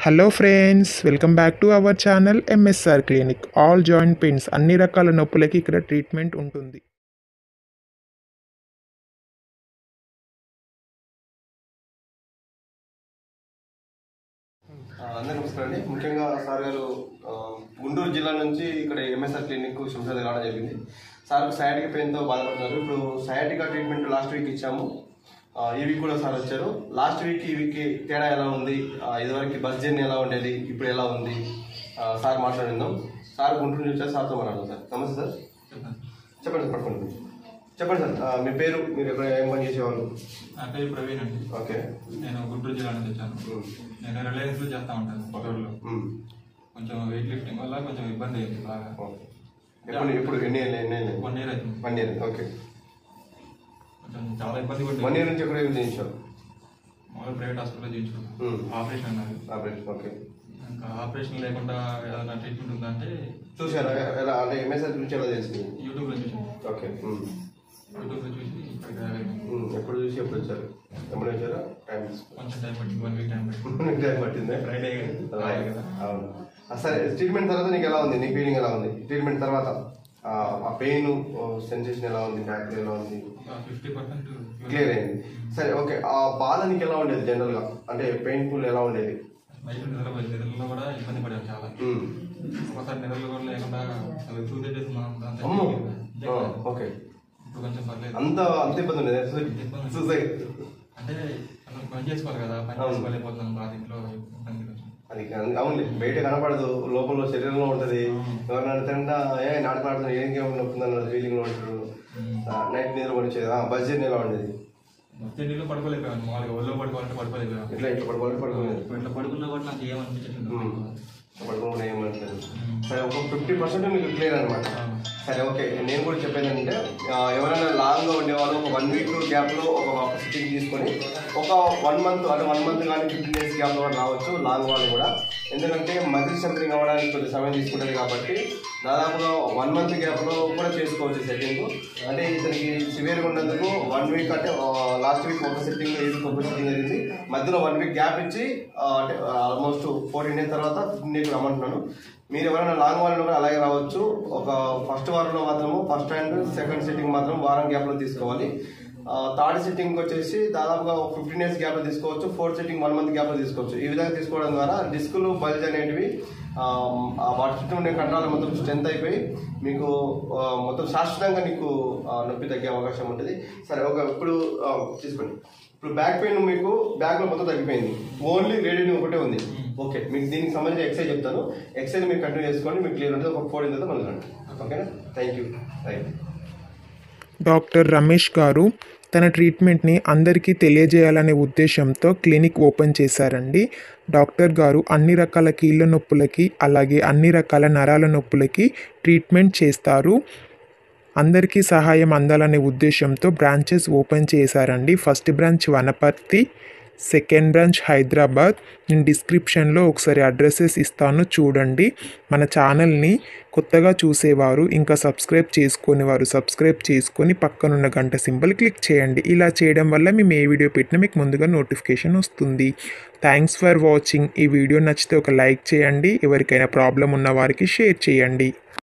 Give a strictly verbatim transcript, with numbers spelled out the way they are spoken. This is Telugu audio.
Hello friends, welcome back to our channel MSR clinic. All joint pains, అన్ని రకాల నొప్పులకి ఇక్కడ ట్రీట్మెంట్ ఉంటుంది. అందరికీ నమస్కారం అండి. ముఖ్యంగా సార్ గారు గుంటూరు జిల్లా నుంచి ఇక్కడ ఎంఎస్ఆర్ క్లినిక్ శంషాబాద్ రావడం జరిగింది. సార్ సయాటికా పెయిన్తో బాధపడుతున్నారు. ఇప్పుడు సయాటికా ట్రీట్మెంట్ లాస్ట్ వీక్ ఇచ్చాము. ఈ వీక్ కూడా సార్ వచ్చారు. లాస్ట్ వీక్ ఈ వీక్ తేడా ఎలా ఉంది, ఇదివరకు బస్ జర్నీ ఎలా ఉండేది, ఇప్పుడు ఎలా ఉంది సార్ మాట్లాడిందాం. సార్ గుంటూరు నుంచి వచ్చారు, సార్తో మాట్లాడదాం. సార్ నమస్తే సార్. చెప్పండి సార్, పట్టుకోండి. చెప్పండి సార్, మీ పేరు, మీరు ఎక్కడ ఏం పని చేసేవాళ్ళు? నా పేరు ప్రవీణ్ అండి. ఓకే, నేను గుంటూరు జిల్లా నుంచి వచ్చాను. నేను రిలయన్స్లో చేస్తూ ఉంటాను పొగూరులో. కొంచెం వెయిట్ లిఫ్టింగ్ వల్ల కొంచెం ఇబ్బంది అయింది బాగా. ఎప్పుడు ఇప్పుడు ఎన్ని ఎన్ని వన్ ఇయర్ అవుతుంది. One year okay. కొంచెం చాలా ఇబ్బంది పడింది. వన్ ఇయర్ నుంచి ఎక్కడ ఏం చేయించారు? మామూలు ప్రైవేట్ హాస్పిటల్లో చేయించుకున్నాను. ఆపరేషన్ అన్నారు. Operation okay. ఇంకా ఆపరేషన్ లేకుండా ఏదైనా ట్రీట్మెంట్ ఉందంటే చూసారా? ఎలా అంటే ఎంఎస్ఆర్ గురించి ఎలా తెలిసింది? యూట్యూబ్లో చూసాను. ఓకే, యూట్యూబ్లో చూసి ఎప్పుడు చూసి ఎప్పుడు వచ్చారు? ఎప్పుడు వచ్చారా? టైం కొంచెం టైం పట్టింది. వన్ వీక్ టైం పట్టింది. టైం పట్టింది. ఫ్రైడే కదా. అవును. సరే, ట్రీట్మెంట్ తర్వాత నీకు ఎలా ఉంది? నీ ఫీలింగ్ ఎలా ఉంది ట్రీట్మెంట్ తర్వాత? ఆ పెయిన్ సెన్సేషన్ ఎలా ఉంది? బ్యాక్ ఎలా ఉంది? ఫిఫ్టీ పర్సెంట్ క్లియర్ అయింది. సరే ఓకే. ఆ బాధ నీకు ఎలా ఉండేది జనరల్గా? అంటే పెయిన్ఫుల్ ఎలా ఉండేది? నైట్ నిద్రపోయి నిద్రలో కూడా ఇబ్బంది పడాను చాలా. ఒకసారి నిద్రలో కూడా లేకుండా అవి సూసైడ్ చేసుకున్నాను. ఓకే, ఇప్పుడు కొంచెం పర్లేదు. అంత అంత ఇబ్బంది ఉండేది? సూసైడ్ అంటే పని చేసుకోవాలి కదా, పని చేసుకోలేకపోతున్నాను బాధ ఇంట్లో ఇబ్బంది. అది అవునులే, బయట కనపడదు, లోపల శరీరంలో ఉంటుంది. ఎవరైనా తింటా ఏ నాటకు నాడుతున్నా ఏం గేమ్ నొప్పుందన్న ఫీలింగ్ లో ఉంటారు. నైట్ నిద్ర పడిచేది. బస్ జర్నీ ఎలా ఉండేది? నీళ్ళు పడుకోలేకపోయాను. మామూలుగా ఒళ్ళో పడుకోవాలంటే పడుకోలేకపోయాను. ఇట్లా ఇట్లా పడుకోవాలి పడుకోలేదు. ఇట్లా పడుకున్నా కూడా నాకు ఏమనిపించట్లేదు. పడుకోకుండా ఏమనిపించలేదు. సరే, ఒక ఫిఫ్టీ పర్సెంట్ మీకు క్లియర్ అనమాట. సరే ఓకే. నేను కూడా చెప్పేది ఏంటంటే, ఎవరైనా లాంగ్గా ఉండేవాళ్ళు ఒక వన్ వీక్ గ్యాప్లో ఒక సిట్టింగ్ తీసుకొని ఒక వన్ మంత్ అంటే వన్ మంత్ కానీ ఫిఫ్టీన్ డేస్ గ్యాప్లో కూడా రావచ్చు లాంగ్ వాళ్ళు కూడా. ఎందుకంటే మజిల్ స్ట్రెంథనింగ్ అవ్వడానికి కొంచెం సమయం తీసుకుంటుంది కాబట్టి దాదాపుగా వన్ మంత్ గ్యాప్లో కూడా చేసుకోవచ్చు సెట్టింగ్. అంటే ఇతనికి సివియర్గా ఉన్నందుకు వన్ వీక్ అంటే లాస్ట్ వీక్ ఒక సెట్టింగ్, ఈ వీక్ ఒక సెట్టింగ్ జరిగింది. మధ్యలో వన్ వీక్ గ్యాప్ ఇచ్చి అంటే ఆల్మోస్ట్ ఫోర్టీన్ డేస్ తర్వాత ఫిఫ్టీన్ డేస్ రమ్మంటున్నాను. మీరు ఎవరైనా లాంగ్ వాళ్ళు కూడా అలాగే రావచ్చు. ఒక ఫస్ట్ వారంలో మాత్రము ఫస్ట్ అండ్ సెకండ్ సిట్టింగ్ మాత్రం వారం గ్యాప్లో తీసుకోవాలి. థర్డ్ సిట్టింగ్ వచ్చేసి దాదాపుగా ఫిఫ్టీన్ డేస్ గ్యాప్లో తీసుకోవచ్చు. ఫోర్త్ సిట్టింగ్ వన్ మంత్ గ్యాప్లో తీసుకోవచ్చు. ఈ విధంగా తీసుకోవడం ద్వారా డిస్కులు బల్జ్ అనేటివి వాటి చుట్టూ ఉండే కండరాలు మొత్తం స్ట్రెంత్ అయిపోయి మీకు మొత్తం శాశ్వతంగా నీకు నొప్పి తగ్గే అవకాశం ఉంటుంది. సరే ఒక ఇప్పుడు తీసుకోండి. ఇప్పుడు బ్యాక్ పెయిన్ మీకు బ్యాక్లో మొత్తం తగ్గిపోయింది, ఓన్లీ రేడియేటింగ్ ఒకటే ఉంది. ఓకే, మీకు దీనికి సంబంధించి ఎక్సైజ్ చెప్తాను. ఎక్సైజ్ మీరు కంటిన్యూ చేసుకోండి, మీకు క్లియర్ ఉంటుంది. ఒక ఫోర్ తర్వాత మళ్ళీ రండి. ఓకేనా? Thank you. Right. Doctor Ramesh garu తన ట్రీట్మెంట్ని అందరికీ తెలియజేయాలనే ఉద్దేశంతో క్లినిక్ ఓపెన్ చేశారండి. డాక్టర్ గారు అన్ని రకాల కీళ్ళ నొప్పులకి అలాగే అన్ని రకాల నరాల నొప్పులకి ట్రీట్మెంట్ చేస్తారు. అందరికీ సహాయం అందాలనే ఉద్దేశంతో బ్రాంచెస్ ఓపెన్ చేశారండి. First branch Wanaparthy, second branch Hyderabad. నేను డిస్క్రిప్షన్లో ఒకసారి అడ్రసెస్ ఇస్తాను, చూడండి. మన ఛానల్ని కొత్తగా చూసేవారు ఇంకా సబ్స్క్రైబ్ చేసుకునే వారు సబ్స్క్రైబ్ చేసుకొని పక్కనున్న గంట సింబల్ క్లిక్ చేయండి. ఇలా చేయడం వల్ల మేము ఏ వీడియో పెట్టినా మీకు ముందుగా నోటిఫికేషన్ వస్తుంది. Thanks for watching. ఈ వీడియో నచ్చితే ఒక లైక్ చేయండి. ఎవరికైనా ప్రాబ్లం ఉన్న వారికి షేర్ చేయండి.